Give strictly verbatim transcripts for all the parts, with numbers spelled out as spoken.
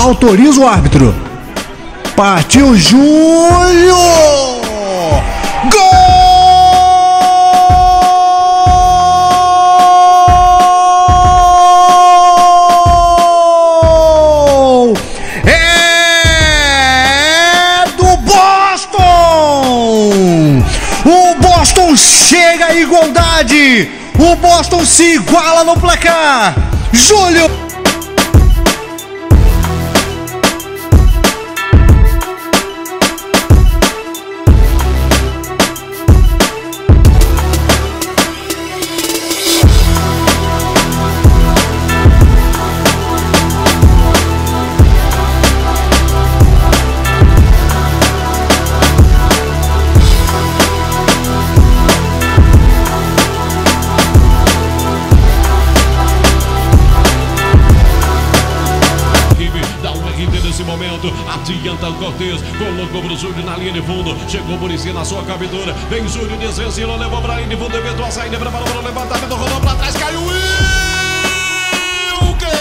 Autoriza o árbitro. Partiu Júlio! Gol! É do Boston! O Boston chega à igualdade! O Boston se iguala no placar! Júlio! Nesse momento, adianta o Cortez, colocou pro Júlio na linha de fundo, chegou o Muricy na sua captura, vem Júlio, desvencilou, levou pra linha de fundo, eventual saída, preparou para o levantamento, rolou pra trás, caiu e... o quê?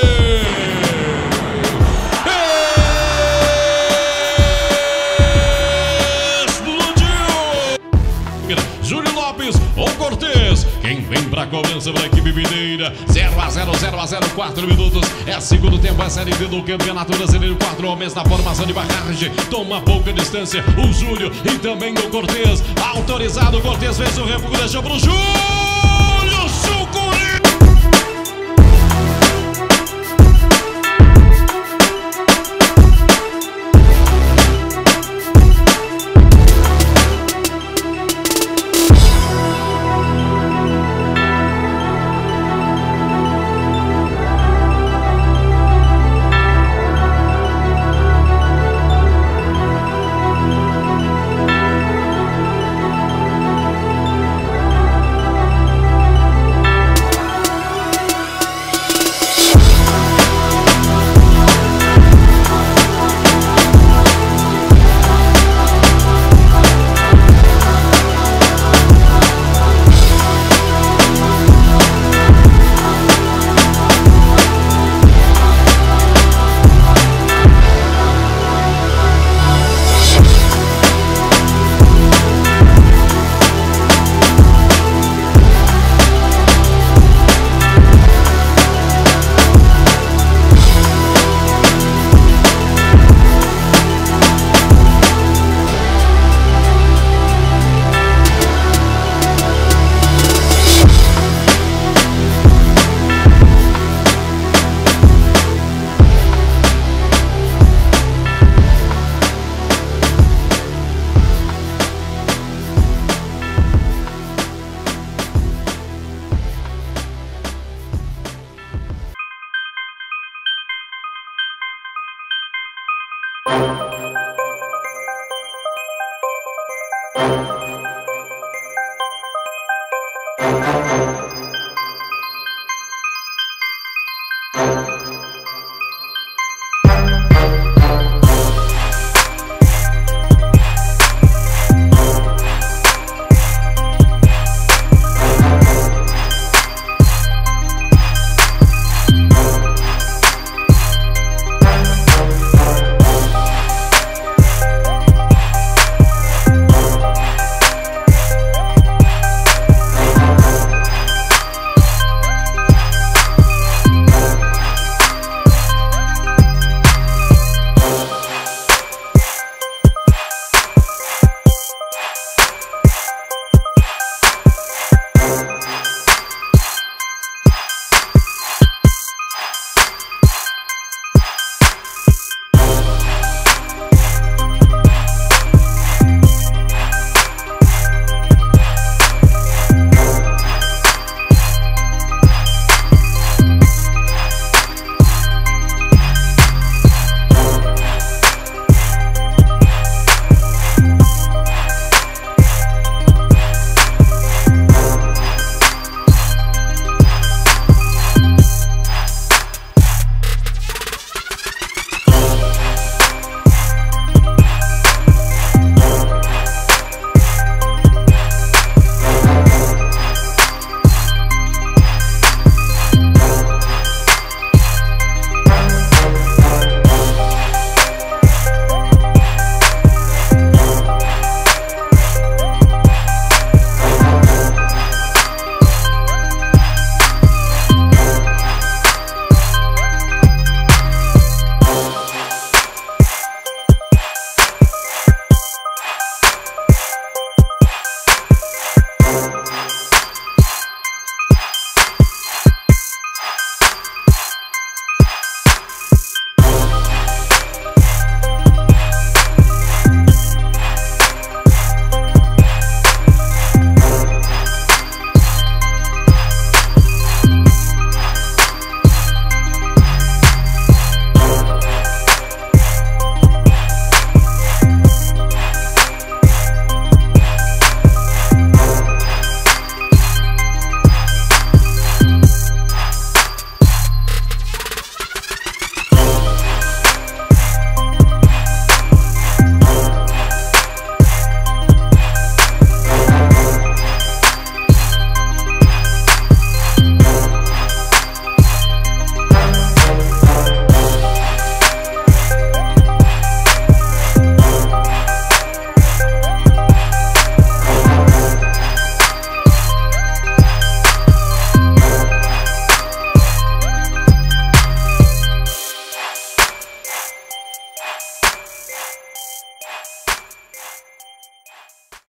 Explodiu! Júlio Lopes ou Cortez, quem vem pra cobrança pra equipe mineira, zero a zero, zero a zero, quatro minutos, é segundo tempo, é a Série D do Campeonato Brasileiro, quatro homens na formação de barragem, toma pouca distância, o Júlio e também o Cortez, autorizado, o Cortez fez o refugo, deixou pro Júlio, Sucuri! You